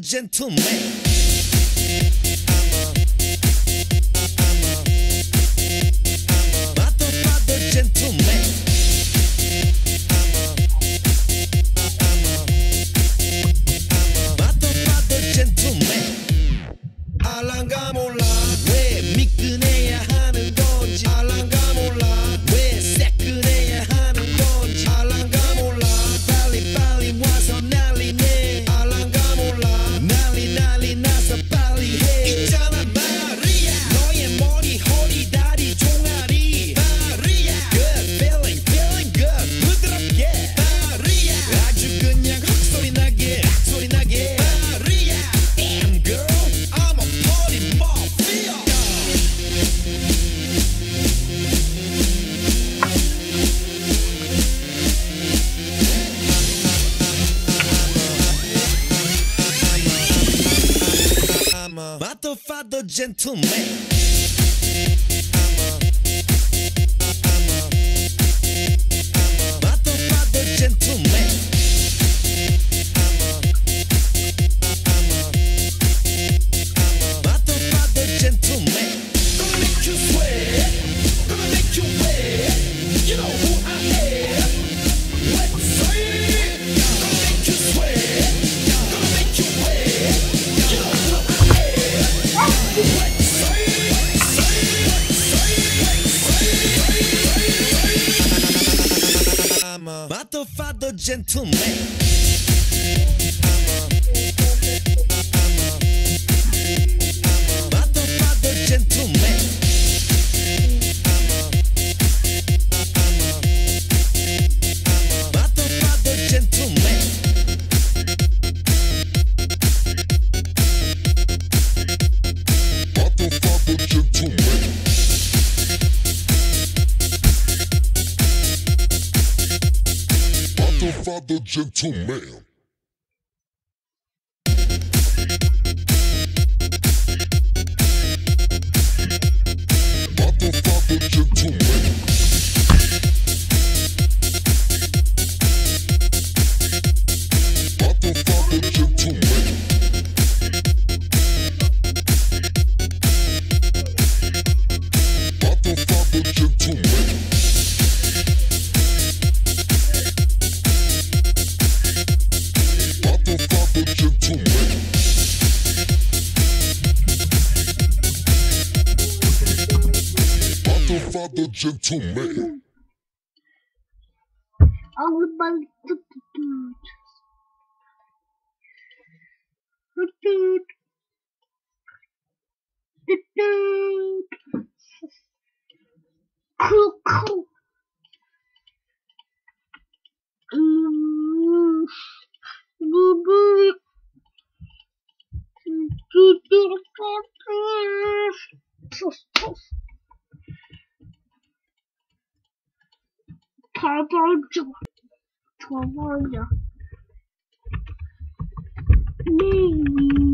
gentleman. 알랑가 몰라 왜 미끈해야 하는 건지 알랑가 몰라 왜 새끈해야 하는 건지 알랑가 몰라 빨리 와서 난리네 알랑가 몰라 난리 나서 빨리 해 있잖아 마리아 너의 머리 허리 다리 종아리 마리아 Good feeling good 부드럽게 마리아 아주 그냥 헉소리 나게 마리아 Damn girl I'm a party mafia. I'm a motherfucker gentleman. Motherfucker gentleman. Gentleman, gonna make you sweat, gonna make you wet. You know who I am. Let's say it. Gonna make you sweat, gonna make you wet. You know who I am. Let's say it. I'm a motherfucker gentleman. Gentleman. Motherfucker gentleman. Motherfucker gentleman. Motherfucker gentleman. Motherfucker gentleman. Motherfucker gentleman. Motherfucker gentleman. Motherfucker gentleman. Motherfucker gentleman. Maybe.